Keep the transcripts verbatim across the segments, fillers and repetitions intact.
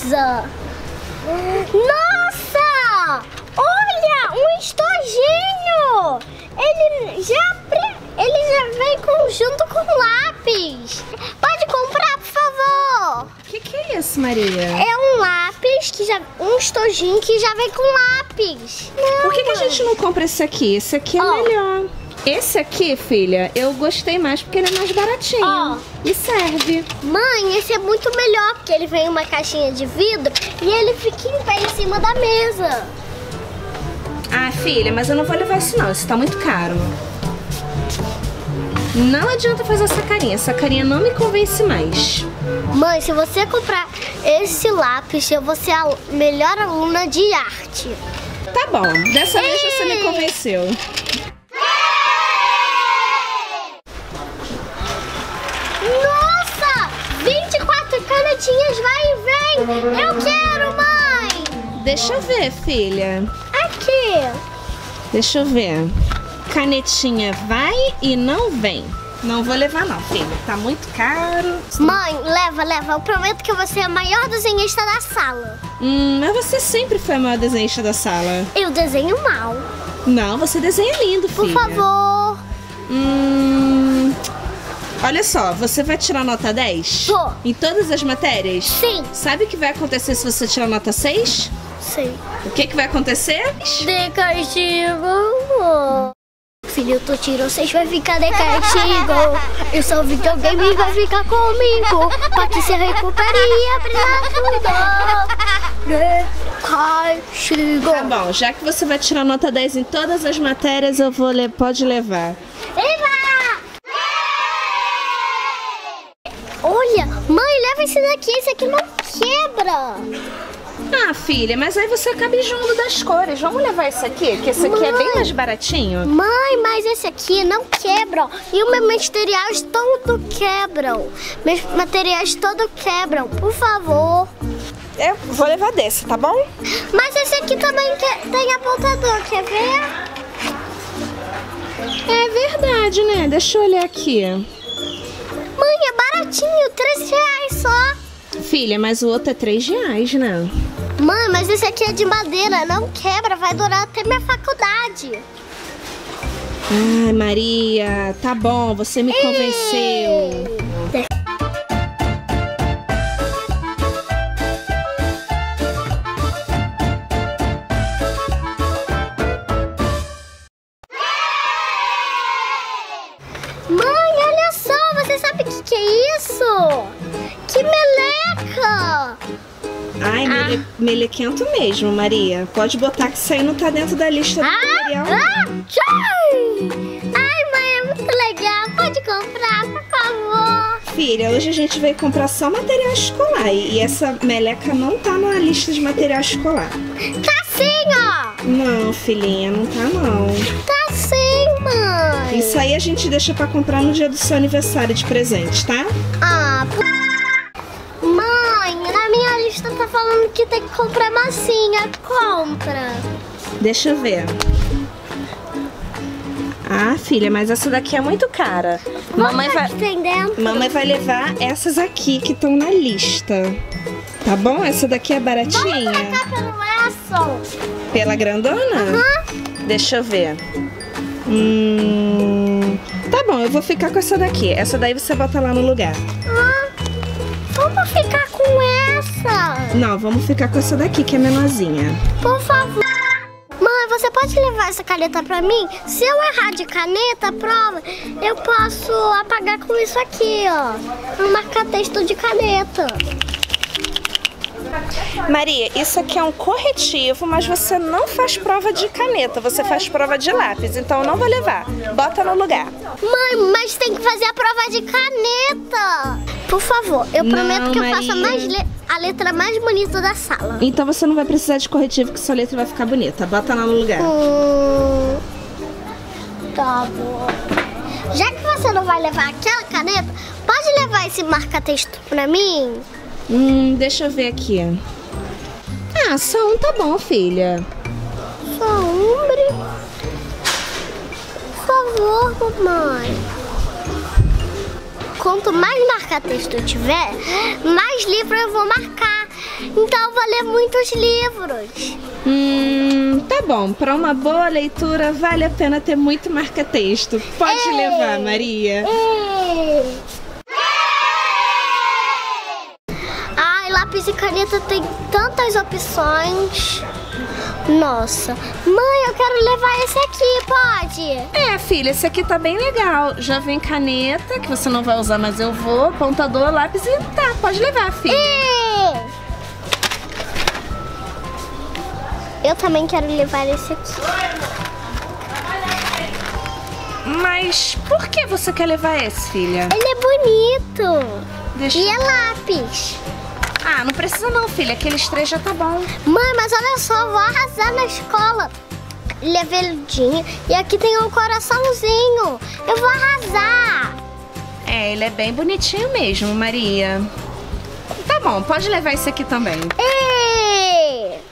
mesa. Nossa! Olha, um estojinho! Ele já, ele já vem com, junto com lápis. Pode comprar, por favor. O que, que é isso, Maria? É um lápis, que já, um estojinho que já vem com lápis. Não, Por que, que a gente não compra esse aqui? Esse aqui é Ó. melhor. Esse aqui, filha, eu gostei mais porque ele é mais baratinho. Ó. E serve. Mãe, esse é muito melhor, porque ele vem em uma caixinha de vidro e ele fica em pé em cima da mesa. Ah, filha, mas eu não vou levar isso não. Isso tá muito caro. Não adianta fazer essa carinha. Essa carinha não me convence mais. Mãe, se você comprar esse lápis, eu vou ser a melhor aluna de arte. Tá bom, dessa vez você me Ei! convenceu. Nossa! vinte e quatro canetinhas vai e vem! Eu quero, mãe! Deixa eu ver, filha. Aqui! Deixa eu ver. Canetinha vai e não vem. Não vou levar não, filha. Tá muito caro. Mãe, leva, leva. Eu prometo que eu vou ser a maior desenhista da sala. Hum, mas você sempre foi a maior desenhista da sala. Eu desenho mal. Não, você desenha lindo, Por filha. favor. Hum... Olha só, você vai tirar nota dez? Vou. Em todas as matérias? Sim. Sabe o que vai acontecer se você tirar nota seis? Sei. O que que vai acontecer? De castigo. Filho, tu tirou seis, vai ficar de castigo. E só videogame vai ficar comigo. Pra que se recupere e aprenda tudo. De castigo. Tá bom, já que você vai tirar nota dez em todas as matérias, eu vou le... pode levar. Eva! Olha, mãe, leva esse daqui. Esse aqui não quebra. Ah, filha, mas aí você acaba enjoando das cores. Vamos levar esse aqui, que esse aqui é bem mais baratinho. Mãe, mas esse aqui não quebra. E os meus materiais todo quebram. Meus materiais todo quebram. Por favor. Eu vou levar desse, tá bom? Mas esse aqui também quer- tem apontador. Quer ver? É verdade, né? Deixa eu olhar aqui. Mãe, é baratinho. Três reais só. Filha, mas o outro é três reais, né? Mãe, mas esse aqui é de madeira. Não quebra. Vai durar até minha faculdade. Ai, Maria, tá bom, você me convenceu. Mãe, olha só. Você sabe o que, que é isso? Que meleca. Ai, mele... melequento mesmo, Maria. Pode botar que isso aí não tá dentro da lista do material. Ah, tchau! Ai, mãe, é muito legal. Pode comprar, por favor. Filha, hoje a gente veio comprar só material escolar e e essa meleca não tá na lista de material escolar. Tá sim, ó. Não, filhinha, não tá não. Tá sim, mãe. Isso aí a gente deixa pra comprar no dia do seu aniversário de presente, tá? Ah, p... Mãe, na minha lista tá falando que tem que comprar massinha. Compra. Deixa eu ver. Ah, filha, mas essa daqui é muito cara. Mamãe Vamos ver vai... o que tem dentro. Mamãe vai levar essas aqui que estão na lista. Tá bom? Essa daqui é baratinha. Vamos trocar pelo Edson. Pela grandona? Aham. Deixa eu ver. Hum... Tá bom, eu vou ficar com essa daqui. Essa daí você bota lá no lugar. Ah, vamos ficar com essa. Não, vamos ficar com essa daqui que é menorzinha. Por favor. Mãe, você pode levar essa caneta pra mim? Se eu errar de caneta, prova, eu posso apagar com isso aqui, ó. Um marca-texto de caneta. Maria, isso aqui é um corretivo, mas você não faz prova de caneta, você faz prova de lápis, então eu não vou levar. Bota no lugar. Mãe, mas tem que fazer a prova de caneta. Por favor, eu Não, prometo que eu faço a, Maria. mais le- a letra mais bonita da sala. Então você não vai precisar de corretivo, que sua letra vai ficar bonita. Bota lá no lugar. Hum, tá bom. Já que você não vai levar aquela caneta, pode levar esse marca-texto pra mim? Hum, deixa eu ver aqui. Ah, só um tá bom, filha. Só umbre. Por favor, mamãe. Quanto mais marca-texto eu tiver, mais livro eu vou marcar. Então eu vou ler muitos livros. Hum, tá bom. Para uma boa leitura vale a pena ter muito marca-texto. Pode Ei. levar, Maria. Ei. Ai, lápis e caneta tem tantas opções. Nossa, mãe, eu quero levar esse aqui, pode? É, filha, esse aqui tá bem legal. Já vem caneta, que você não vai usar, mas eu vou. Apontador, lápis e tá, pode levar, filha. E... eu também quero levar esse aqui. Mas por que você quer levar esse, filha? Ele é bonito. Deixa... e é lápis. Ah, não precisa não, filha. Aqueles três já tá bom. Mãe, mas olha só, eu vou arrasar na escola. Ele é verdinho e aqui tem um coraçãozinho. Eu vou arrasar. É, ele é bem bonitinho mesmo, Maria. Tá bom, pode levar esse aqui também. Ei!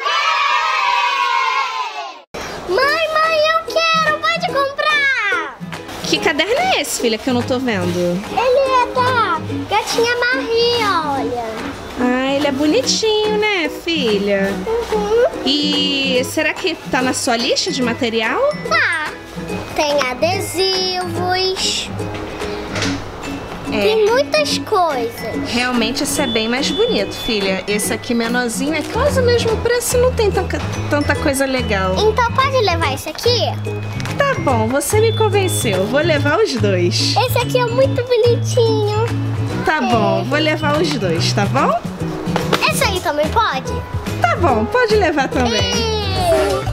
Mãe, mãe, eu quero. Pode comprar. Que caderno é esse, filha, que eu não tô vendo? Ele é da Gatinha Maria, olha. Ah, ele é bonitinho, né, filha? Uhum. E será que tá na sua lista de material? Tá. Tem adesivos. É. Tem muitas coisas. Realmente esse é bem mais bonito, filha. Esse aqui menorzinho é quase o mesmo preço e não tem tanta, tanta coisa legal. Então pode levar esse aqui? Tá bom, você me convenceu. Vou levar os dois. Esse aqui é muito bonitinho. Tá é. bom, vou levar os dois, tá bom? Esse aí também pode? Tá bom, pode levar também. E...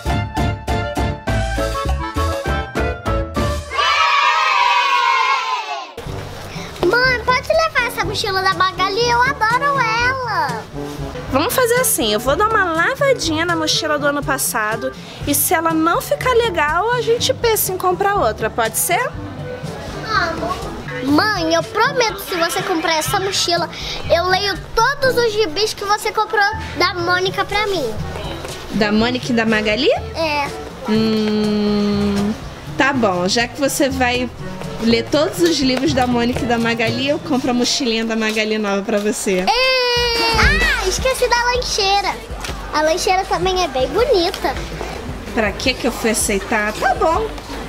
mãe, pode levar essa mochila da Magali? Eu adoro ela. Vamos fazer assim, eu vou dar uma lavadinha na mochila do ano passado e se ela não ficar legal, a gente pensa em comprar outra, pode ser? Mãe, eu prometo, se você comprar essa mochila, eu leio todos os gibis que você comprou da Mônica pra mim. Da Mônica e da Magali? É. Hum, tá bom, já que você vai ler todos os livros da Mônica e da Magali, eu compro a mochilinha da Magali nova pra você. E... ah, esqueci da lancheira. A lancheira também é bem bonita. Pra que que eu fui aceitar? Tá bom.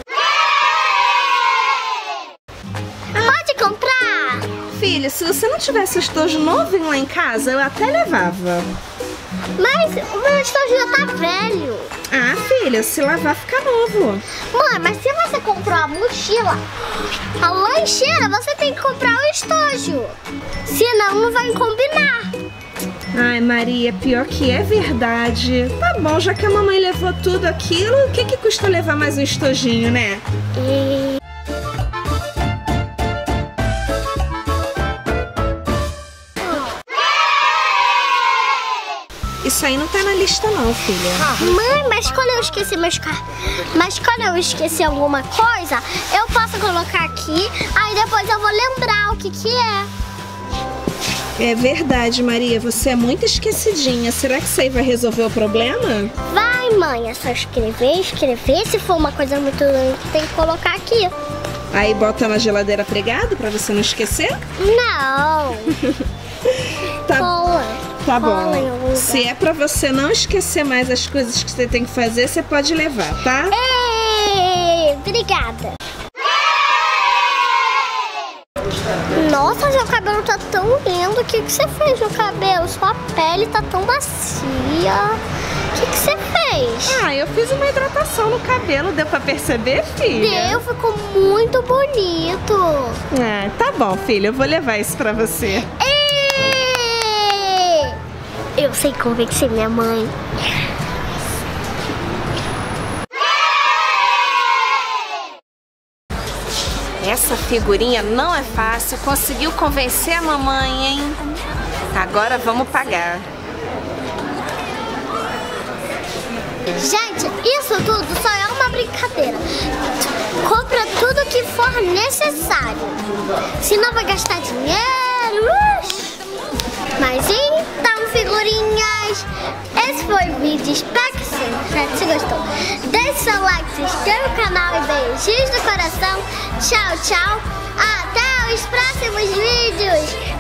Pode comprar? Filha, se você não tivesse estojo novinho lá em casa, eu até levava. Mas o meu estojo já tá velho. Ah, filha, se lavar fica novo. Mãe, mas se você comprou a mochila, a lancheira, você tem que comprar o estojo. Senão não vai combinar. Ai, Maria, pior que é verdade. Tá bom, já que a mamãe levou tudo aquilo, o que que custa levar mais um estojinho, né? E... isso aí não tá na lista não, filha. Mãe, mas quando eu esqueci meus car... mas quando eu esqueci alguma coisa, eu posso colocar aqui, aí depois eu vou lembrar o que que é. É verdade, Maria, você é muito esquecidinha. Será que isso aí vai resolver o problema? Vai, mãe, é só escrever, escrever. Se for uma coisa muito grande, tem que colocar aqui. Aí bota na geladeira pregado pra você não esquecer? Não. Tá, Cola. tá Cola bom. Se é pra você não esquecer mais as coisas que você tem que fazer, você pode levar, tá? Ei, obrigada. Nossa, seu cabelo tá tão lindo. O que que você fez no cabelo? Sua pele tá tão macia. O que que você fez? Ah, eu fiz uma hidratação no cabelo. Deu pra perceber, filha? Deu, ficou muito bonito. Ah, tá bom, filha. Eu vou levar isso pra você. Ei! Eu sei convencer minha mãe. Essa figurinha não é fácil. Conseguiu convencer a mamãe, hein? Agora vamos pagar. Gente, isso tudo só é uma brincadeira. Compra tudo que for necessário. Senão vai gastar dinheiro. Mas então, figurinhas, esse foi o vídeo. Espero que você gostou. Deixe seu like, se inscreva no canal e beijinhos no coração. Tchau, tchau. Até os próximos vídeos.